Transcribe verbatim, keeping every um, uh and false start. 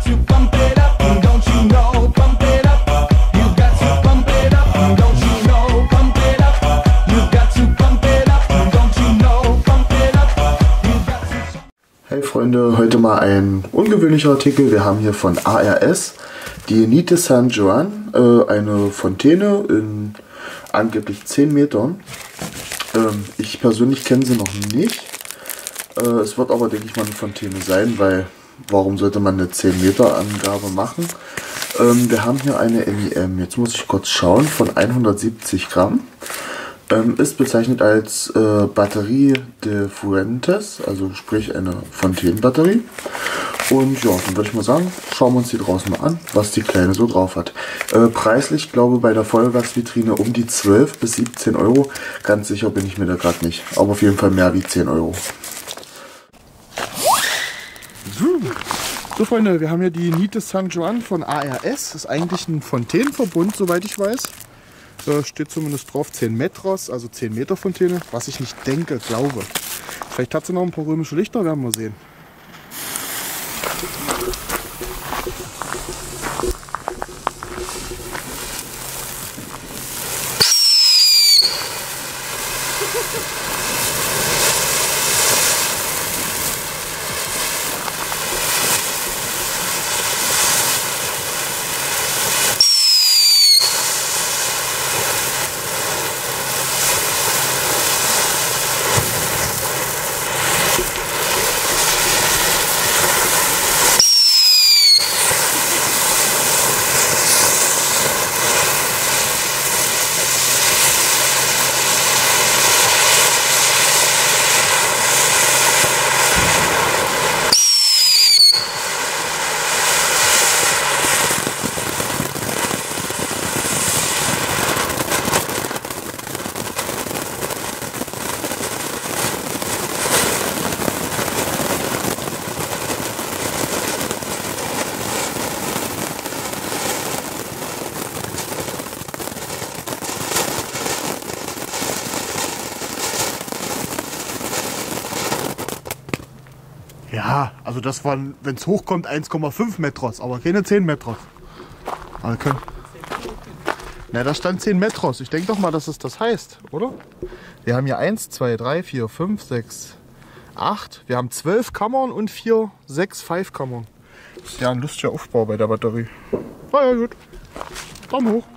Hey Freunde, heute mal ein ungewöhnlicher Artikel. Wir haben hier von A R S die Nite San Juan, äh, eine Fontäne in angeblich zehn Metern. Ähm, ich persönlich kenne sie noch nicht. Äh, es wird aber, denke ich mal, eine Fontäne sein, weil warum sollte man eine zehn Meter Angabe machen? Ähm, wir haben hier eine M I M, jetzt muss ich kurz schauen, von hundertsiebzig Gramm. Ähm, ist bezeichnet als äh, Batterie de Fuentes, also sprich eine Fontänenbatterie. Und ja, dann würde ich mal sagen, schauen wir uns die draußen mal an, was die Kleine so drauf hat. Äh, preislich, glaube ich, bei der Feuerwerksvitrine um die zwölf bis siebzehn Euro. Ganz sicher bin ich mir da gerade nicht, aber auf jeden Fall mehr wie zehn Euro. So Freunde, wir haben hier die Nite San Juan von A R S. Das ist eigentlich ein Fontänenverbund, soweit ich weiß. Da steht zumindest drauf zehn Metros, also zehn Meter Fontäne, was ich nicht denke, glaube. Vielleicht hat sie noch ein paar römische Lichter, werden wir sehen. Ja, also das waren, wenn es hochkommt, eins Komma fünf Metros, aber keine zehn Metros. Aber können... Na, da stand zehn Metros. Ich denke doch mal, dass es das heißt, oder? Wir haben hier eins, zwei, drei, vier, fünf, sechs, acht. Wir haben zwölf Kammern und vier, sechs Pfeifkammern. Das ist ja ein lustiger Aufbau bei der Batterie. Na ja, gut. Daumen hoch.